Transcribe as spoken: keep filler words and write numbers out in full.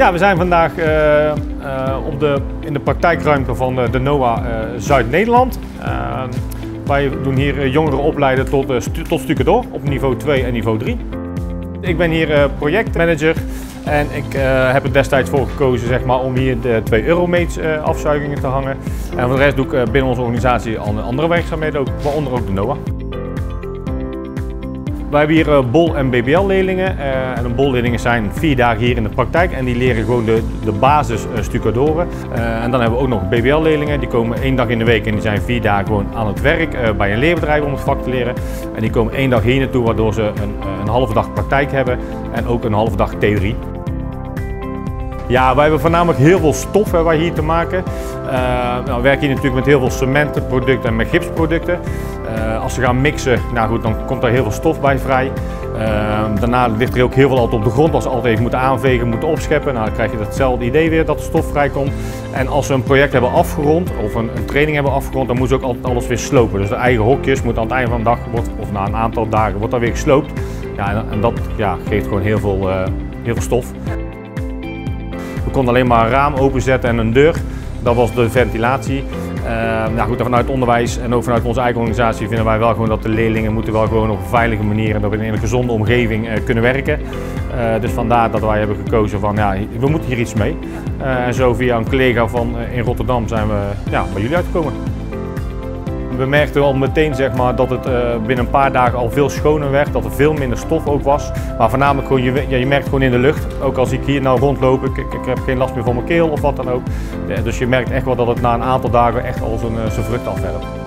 Ja, we zijn vandaag uh, uh, op de, in de praktijkruimte van uh, de NOA uh, Zuid-Nederland. Uh, wij doen hier jongeren opleiden tot, uh, stu tot stucadoor op niveau twee en niveau drie. Ik ben hier uh, projectmanager en ik uh, heb er destijds voor gekozen zeg maar, om hier de twee Euromates uh, afzuigingen te hangen. En voor de rest doe ik uh, binnen onze organisatie andere werkzaamheden, ook, waaronder ook de NOA. Wij hebben hier uh, bol- en B B L-leerlingen. Uh, en de bol-leerlingen zijn vier dagen hier in de praktijk en die leren gewoon de, de basis uh, stucadoren. Uh, en dan hebben we ook nog B B L-leerlingen, die komen één dag in de week en die zijn vier dagen gewoon aan het werk uh, bij een leerbedrijf om het vak te leren. En die komen één dag hier naartoe waardoor ze een, een halve dag praktijk hebben en ook een halve dag theorie. Ja, wij hebben voornamelijk heel veel stof hebben wij hier te maken. Uh, nou, we werken hier natuurlijk met heel veel cementenproducten en met gipsproducten. Uh, als ze gaan mixen, nou goed, dan komt er heel veel stof bij vrij. Uh, daarna ligt er ook heel veel altijd op de grond. Als ze altijd even moeten aanvegen, moeten opscheppen, nou, dan krijg je hetzelfde idee weer dat de stof vrijkomt. En als ze een project hebben afgerond of een, een training hebben afgerond, dan moeten ze ook altijd alles weer slopen. Dus de eigen hokjes moeten aan het einde van de dag, wordt, of na een aantal dagen, wordt dan weer gesloopt. Ja, en, en dat ja, geeft gewoon heel veel, uh, heel veel stof. We konden alleen maar een raam openzetten en een deur. Dat was de ventilatie. Uh, nou goed, vanuit het onderwijs en ook vanuit onze eigen organisatie vinden wij wel gewoon dat de leerlingen moeten wel gewoon op een veilige manier en in een gezonde omgeving uh, kunnen werken. Uh, dus vandaar dat wij hebben gekozen van ja, we moeten hier iets mee. Uh, en zo via een collega van uh, in Rotterdam zijn we ja, bij jullie uitgekomen. We merkten al meteen zeg maar, dat het uh, binnen een paar dagen al veel schoner werd, dat er veel minder stof ook was. Maar voornamelijk gewoon, je, ja, je merkt gewoon in de lucht, ook als ik hier nou rondloop, ik, ik, ik heb geen last meer van mijn keel of wat dan ook. Ja, dus je merkt echt wel dat het na een aantal dagen echt al zijn, uh, zijn vrucht afwerpt.